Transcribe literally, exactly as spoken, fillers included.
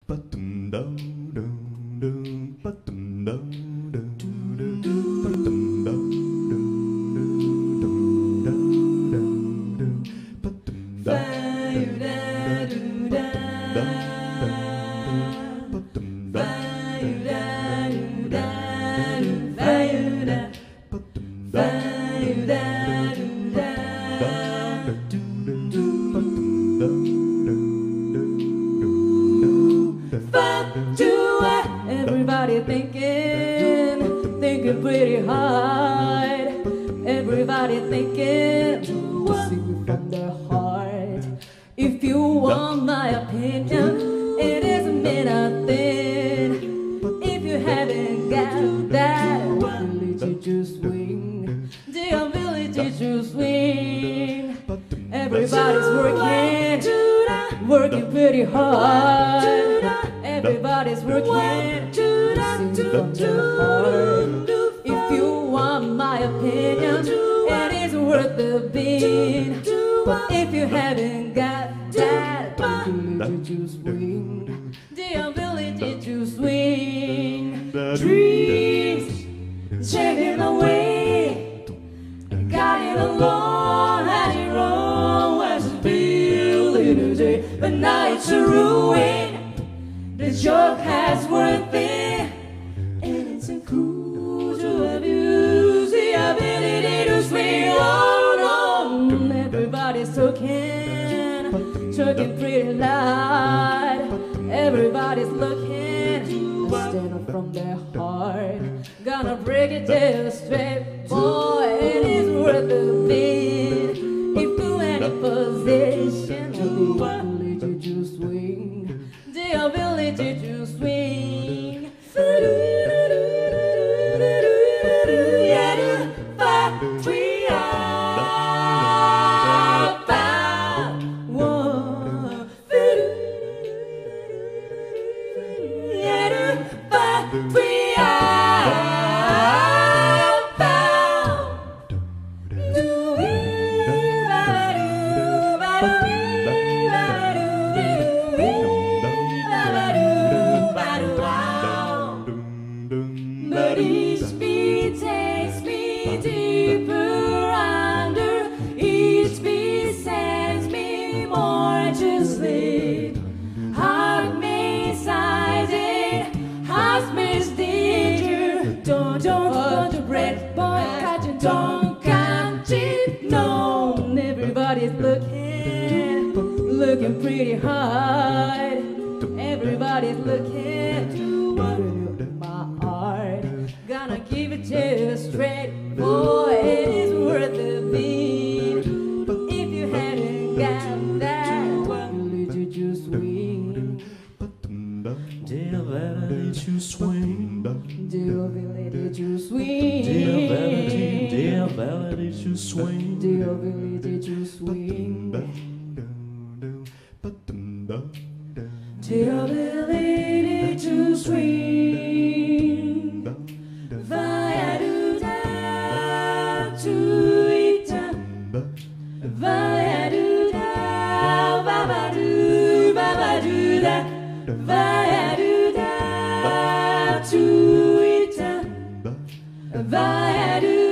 Everybody thinking, thinking pretty hard. Everybody thinking to sing from their heart. If you want my opinion, it doesn't mean nothing. If you haven't got that ability to swing, the ability to swing. Everybody's working, working pretty hard. Everybody's working to sing from their heart. If you want my opinion, it is worth the beat. But if you haven't got that ability to swing, the ability to swing, dreams taken away, got it alone, had it wrong, was a building today, but now it's a ruin. The joke has one thing, and it's a cool to abuse the ability to swing on. Everybody's talking, talking pretty loud. Everybody's looking, stand up from their heart. Gonna break it to straight, boy, it is worth the beat. If you're in a position of the ability to swing, the ability to swing. We are found. Whoa. We are found. Do we? But each beat takes me deeper under. Each beat sends me more to sleep. Heart me sizing, heart me danger. Don't, don't, don't break, boy, catch it, don't catch it, no. Everybody's looking, looking pretty hard. Everybody's looking to my art. Gonna give it to you straight, boy, it is worth the beat. If you haven't got that ability to swing, the ability to swing, the ability to swing, the ability, the ability to swing, the ability to swing, the ability to swing. Vaya do da to it, vaya do da, baba do, baba do da, vaya do da to it, vaya do.